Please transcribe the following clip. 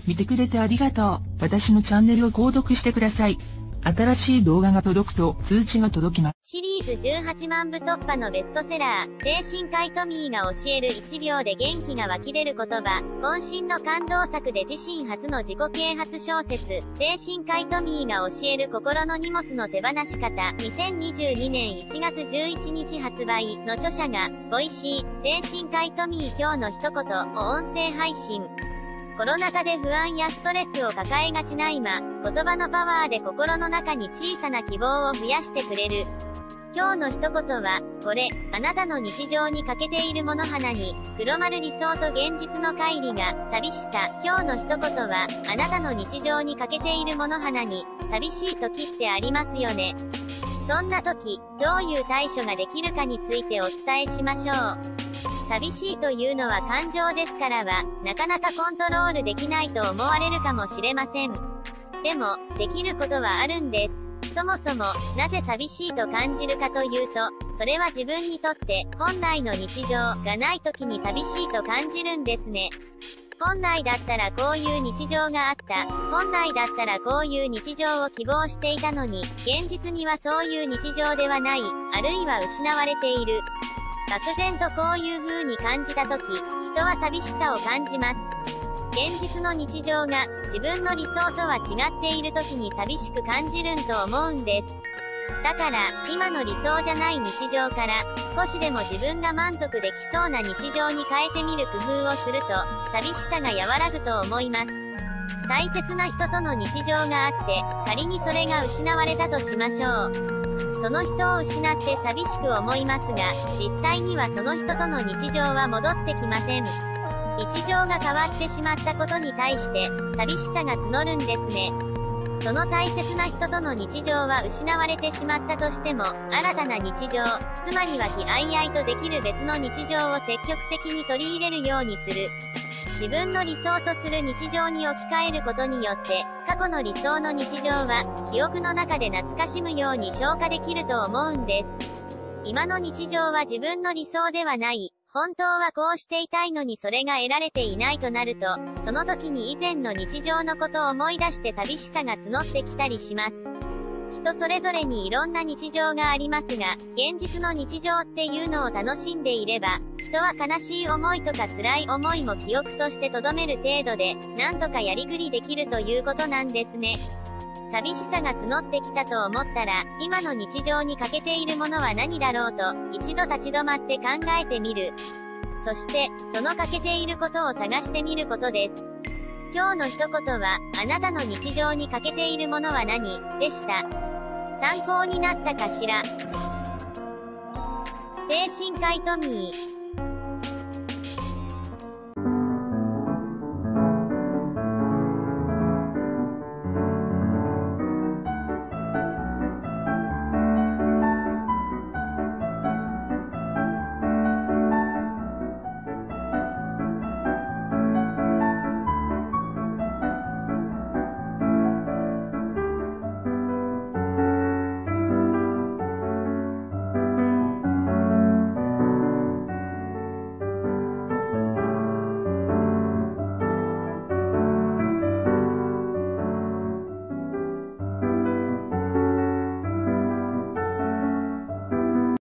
見てくれてありがとう。私のチャンネルを購読してください。新しい動画が届くと通知が届きます。 シリーズ18万部突破のベストセラー、精神科医トミーが教える1秒で元気が湧き出る言葉、渾身の感動作で自身初の自己啓発小説、精神科医トミーが教える心の荷物の手放し方、2022年1月11日発売の著者が、ボイシー、精神科医トミー今日の一言を音声配信。コロナ禍で不安やストレスを抱えがちな今、言葉のパワーで心の中に小さな希望を増やしてくれる。今日の一言は、これ、あなたの日常に欠けているもの花に、黒丸理想と現実の乖離が、寂しさ。今日の一言は、あなたの日常に欠けているもの花に、寂しい時ってありますよね。そんな時、どういう対処ができるかについてお伝えしましょう。寂しいというのは感情ですからは、なかなかコントロールできないと思われるかもしれません。でも、できることはあるんです。そもそも、なぜ寂しいと感じるかというと、それは自分にとって、本来の日常がない時に寂しいと感じるんですね。本来だったらこういう日常があった。本来だったらこういう日常を希望していたのに、現実にはそういう日常ではない、あるいは失われている。漠然とこういう風に感じた時、人は寂しさを感じます。現実の日常が自分の理想とは違っている時に寂しく感じるんと思うんです。だから、今の理想じゃない日常から、少しでも自分が満足できそうな日常に変えてみる工夫をすると、寂しさが和らぐと思います。大切な人との日常があって、仮にそれが失われたとしましょう。その人を失って寂しく思いますが、実際にはその人との日常は戻ってきません。日常が変わってしまったことに対して、寂しさが募るんですね。その大切な人との日常は失われてしまったとしても、新たな日常、つまりは気あいあいとできる別の日常を積極的に取り入れるようにする。自分の理想とする日常に置き換えることによって、過去の理想の日常は、記憶の中で懐かしむように消化できると思うんです。今の日常は自分の理想ではない。本当はこうしていたいのにそれが得られていないとなると、その時に以前の日常のことを思い出して寂しさが募ってきたりします。人それぞれにいろんな日常がありますが、現実の日常っていうのを楽しんでいれば、人は悲しい思いとか辛い思いも記憶として留める程度で、なんとかやりくりできるということなんですね。寂しさが募ってきたと思ったら、今の日常に欠けているものは何だろうと、一度立ち止まって考えてみる。そして、その欠けていることを探してみることです。今日の一言は、あなたの日常に欠けているものは何でした。参考になったかしら。精神科医トミー。